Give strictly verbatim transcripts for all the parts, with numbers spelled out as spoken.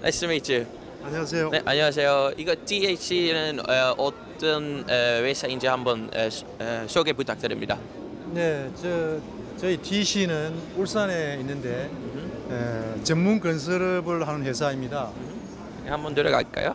Nice to meet you. 안녕하세요. 네, 안녕하세요. 이거 디에이치는 어, 어떤 어, 회사인지 한번 어, 소- 어, 소개 부탁드립니다. 네, 저 저희 디씨는 울산에 있는데 에, 전문 건설업을 하는 회사입니다. 한번 들어갈까요?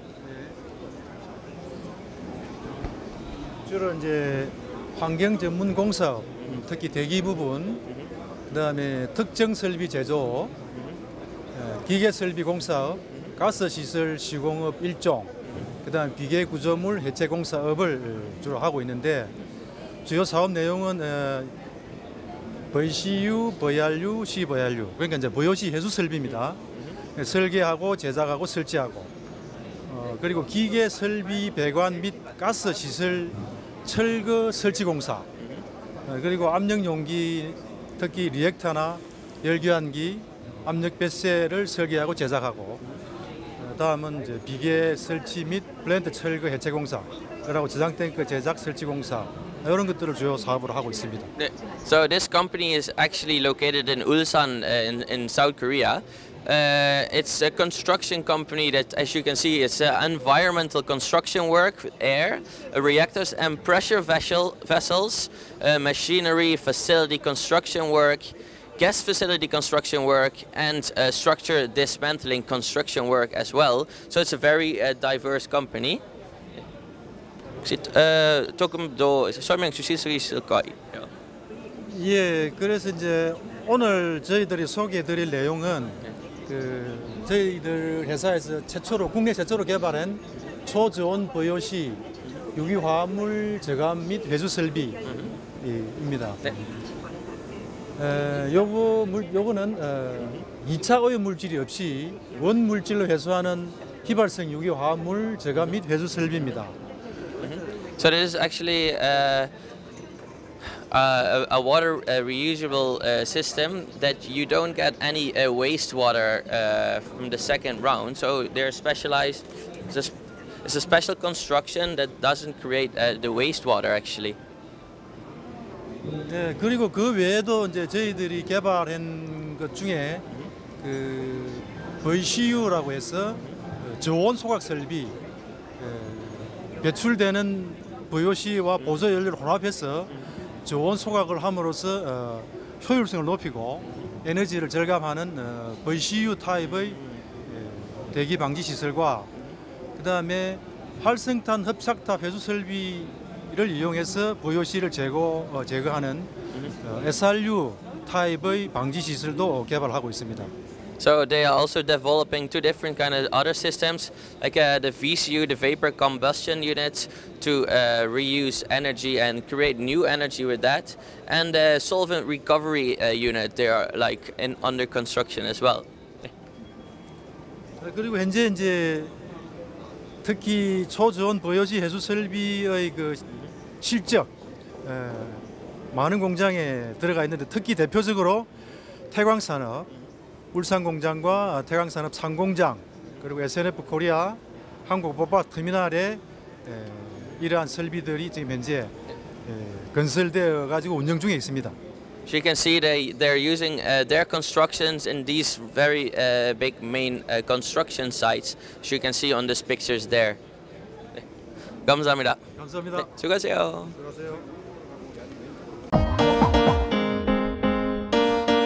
주로 이제 환경 전문 공사업, 특히 대기 부분, 그다음에 특정 설비 제조, 에, 기계 설비 공사업, 가스 시설 시공업 일종, 그다음 비계 구조물 해체 공사업을 주로 하고 있는데 주요 사업 내용은 에, 브이씨유, 브이알유, 씨브이알유, 그러니까 이제 브이오씨 해수 설비입니다. 설계하고 제작하고 설치하고, 어, 그리고 기계 설비 배관 및 가스 시설 철거 설치 공사, 어, 그리고 압력 용기, 특히 리액터나 열교환기, 압력 배쇄를 설계하고 제작하고, 어, 다음은 이제 비계 설치 및 플랜트 철거 해체 공사, 그리고 저장 탱크 제작 설치 공사, 이런 것들을 주요 사업으로 하고 있습니다. 네. So this company is actually located in Ulsan uh, in, in South Korea. Uh, it's a construction company that, as you can see, it's uh, environmental construction work, with air, uh, reactors and pressure vessel, vessels, uh, machinery, facility construction work, gas facility construction work, and uh, structure dismantling construction work as well. So it's a very uh, diverse company. 혹시 어, 조금 더 설명 주실 수 있을까요? 예, 그래서 이제 오늘 저희들이 소개해드릴 내용은 그 저희들 회사에서 최초로 국내 최초로 개발한 초저온 브이오씨 유기화합물 저감 및 회수 설비입니다. 네. 에, 요거 물 요거는 어, 이 차 오염 물질이 없이 원 물질로 회수하는 휘발성 유기화합물 저감 및 회수 설비입니다. So this is actually uh, uh, a, a water uh, reusable uh, system that you don't get any uh, wastewater uh, from the second round. So they're specialized. It's a, sp- it's a special construction that doesn't create uh, the wastewater actually. 네, 그리고 그 외에도 이제 저희들이 개발한 것 중에 그 브이씨유라고 해서 저온 소각 설비, 에, 배출되는 브이오씨와 보조 연료를 혼합해서 저온 소각을 함으로써 어, 효율성을 높이고 에너지를 절감하는 어, 브이씨유 타입의 에, 대기 방지 시설과 그 다음에 활성탄 흡착탑 회수 설비를 이용해서 브이오씨를 제거, 어, 제거하는 어, 에스알유 타입의 방지 시설도 개발하고 있습니다. So they are also developing two different kind of other systems, like uh, the V C U, the vapor combustion units, to uh, reuse energy and create new energy with that, and the solvent recovery uh, unit. They are like in under construction as well. 그리고 현재 이제 특히 초저온 브이오씨 해수 설비의 그 실적 에, 많은 공장에 들어가 있는데 특히 대표적으로 태광산업 울산 공장과 태광산업 상공장 그리고 에스엔에프 코리아 한국보박 터미널에 에, 이러한 설비들이 지금 현재 에, 건설되어 가지고 운영 중에 있습니다. So you can see they they're using uh, their constructions in these very uh, big main uh, construction sites. So you can see on these pictures there. 네. 감사합니다. 감사합니다. 네, 수고하세요. 들어가세요.